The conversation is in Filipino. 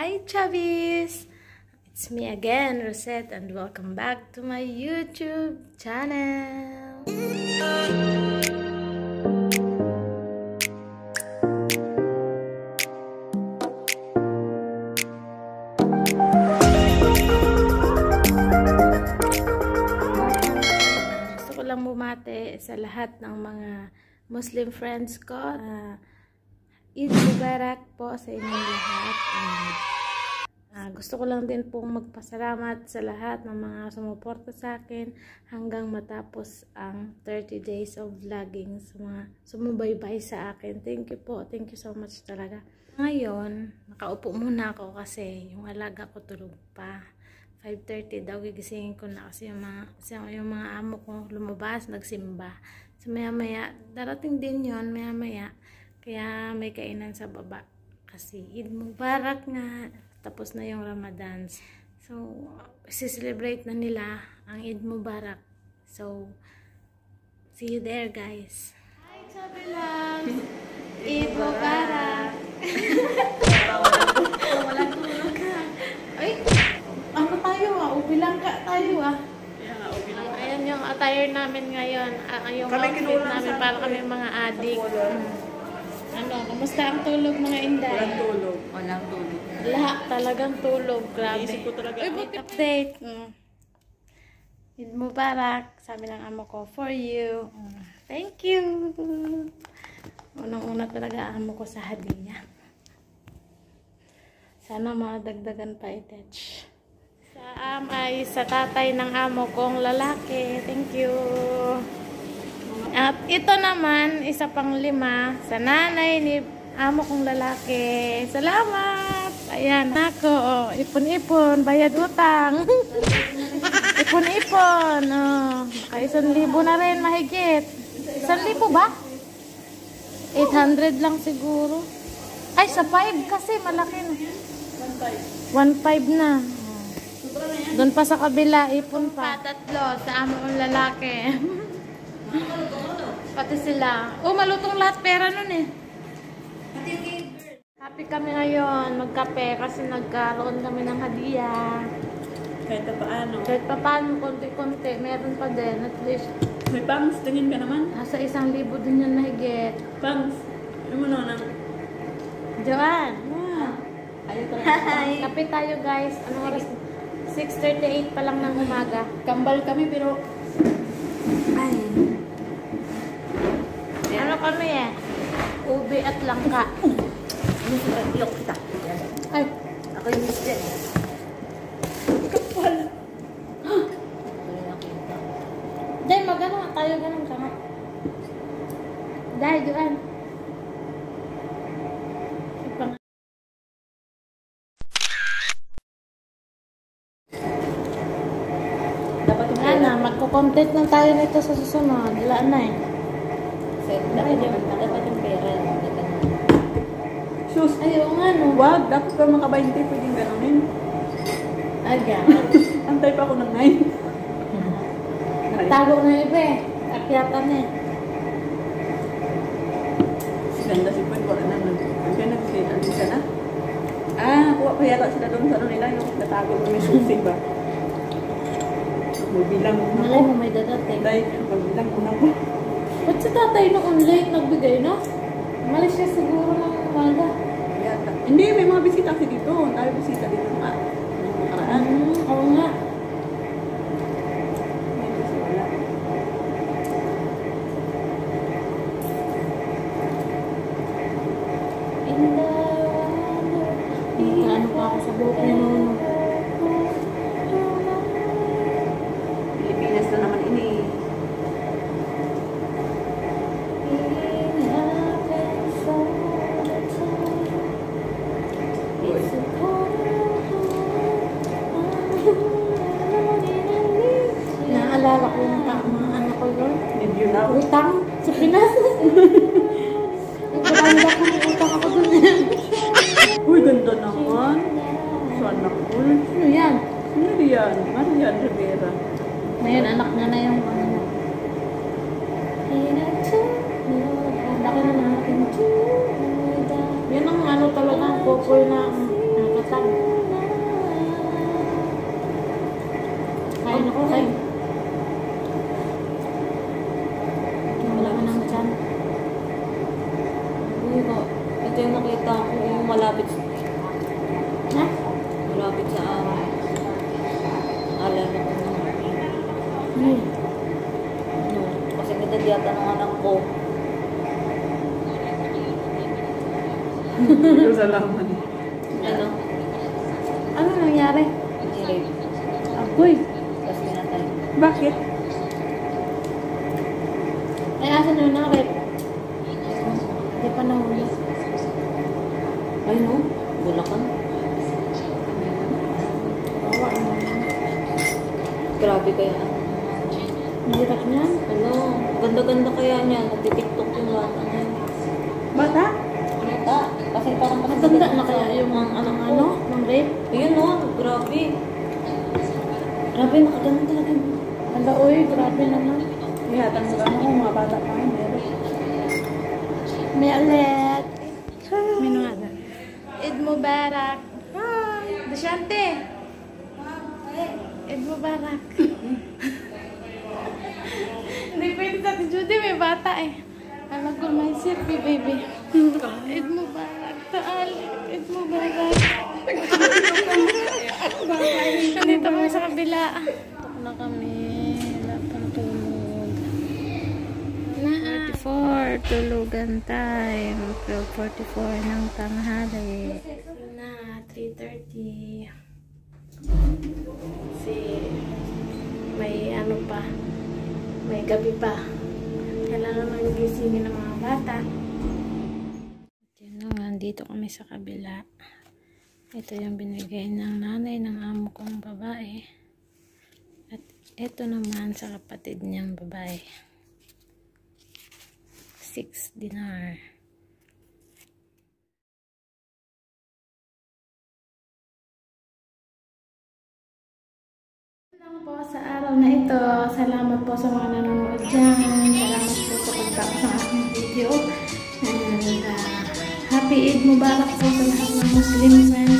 Hi Chubbies! It's me again, Rosette, and welcome back to my YouTube channel. Gusto ko lang bumati sa lahat ng mga Muslim friends ko. Eid Mubarak po sa inyong lahat. Gusto ko lang din pong magpasalamat sa lahat ng mga sumuporta sa akin hanggang matapos ang 30 days of vlogging, sa mga sumubaybay sa akin. Thank you po. Thank you so much talaga. Ngayon, nakaupo muna ako kasi yung alaga ko tulog pa. 5:30 daw gigisingin ko na kasi yung mga amo ko lumabas, nagsimba. So maya-maya, darating din yon maya-maya. Kaya may kainan sa baba. Kasi Eid Mubarak nga. Tapos na yung Ramadan. So, celebrate na nila ang Eid Mubarak. So, see you there, guys. Hi, Chubby Loves! Eid Mubarak! Walang tulog ka. Ay, ano tayo ubi lang ka tayo Ayan yung attire namin ngayon. Yung outfit namin para kami mga adik. Kamusta ang tulog mga Inday? Walang tulog. Walang tulog. Lahat talagang tulog. Grabe. Naisip ko talaga. Update. Eid Mubarak. Sabi ng amo ko, for you. Thank you. Unang-una talaga amo ko sa hadiah. Sana madagdagan pa itech. Ay sa tatay ng amo kong lalaki. Thank you. At ito naman, isa pang 5 sa nanay ni amo kong lalaki. Salamat! Ayan, ako. Ipon-ipon, bayad utang. Ipon-ipon. Baka 1,000 na rin, mahigit. 1,000 ba? 800 lang siguro. Ay, sa 5 kasi, malaki na. 1,500 na. Doon pa sa kabila, ipon pa. Tatlo sa amo kong lalaki. Pati sila. Malutong lahat pera nun eh. Happy kami ngayon magkape kasi nagkaroon kami ng hadiah. Kahit pa paano. Kahit pa paano, konti-konti. Meron pa din. At least. May pangs, tingin ka naman. Nasa 1,000 din yan nahigit. Pangs. Ano mo na? Joanne. Ayaw talaga. Kape tayo guys. Anong oras? 6:38 pa lang ng umaga. Kambal kami pero ay. Ano kami ubi at langka. Yok kita. Ay, Ako yung mister. Kapal. Day, magano tayo ganun ka nga. Day, Joanne. Magko-content lang tayo nito sa susunod. Wala na Dapat yung pera. Sus, ayaw nga no. Wag, dapat pa mga 20 pwedeng ganunin. Aga. Antay pa ako ng 9. Tago na iba Akyatan Ganda si Pwede wala naman. Ang nag-sale. Ano siya na? Kuha pa yata sila doon sa ano nila. Yung natago na may susi ba? Magbilang mo na Malay mo may dadating. Dahil magbilang mo na ko. Ba't si tatay no online nagbigay no? Malis siya siguro ng umaga. Hindi, may mga bisita kasi dito. Tayo bisita dito mga nakaraan. Oo nga. May bisita wala. Ano pa ako sa buhok ni Nono. Pilipinas na naman ini. Naalala ko yung mga ano ko yun. Did you know? Utang sa Pinas. Nagkakalala ko yung utang ako dun. Uy, ganda naman. Sana cool. Ano yan? Ano yan? Marian Rivera. Ngayon, anak niya na yung ano niya. Laki na natin. Yan ang ano talaga, popoy na nakatag. Ano? Kasi nagdadiyata ng anak ko. Salamat. Ano? Ano nangyari? Nirape. Agoy. Tapos pinatay. Bakit? Ay, asan yun na, Rep? Hindi pa nahuli. Ay no? Bulacan. Bawa naman. Grabe kaya. Ang hirap niyan. Ano? Ganda-ganda kaya niya. Nagtitiktok yung bata niya. Bata? Bata. Kasi parang Maganda na kaya yung ano, ng rape? Ayun no, grabe. Grabe, nakaganda talaga. Hala, uy, grabe naman. Ihatang mo lang ako, mga bata pa rin. May ulit. May nga na. Eid Mubarak. Hi. Dashante. Eid Mubarak. Hindi pwede sa Ate Judy, may bata eh. Alam ko may sirpi, baby. Eid Mubarak. Taal. Eid Mubarak. Nandito kami sa kabila. Ito na kami. Wala pang tulog. 44, tulugan time. 12:44 ng tanghali. Na, 3:30. Kasi may ano pa, may gabi pa. Kailangan magigisingin ng mga bata. Yan naman, dito kami sa kabila. Ito yung binigay ng nanay ng amo kong babae. At ito naman sa kapatid niyang babae. 6 dinar. Lang po sa araw na ito. Salamat po sa mga nanonood dyan. Salamat po sa pagtapos ng aking video. And happy Eid Mubarak po sa lahat ng Muslim friends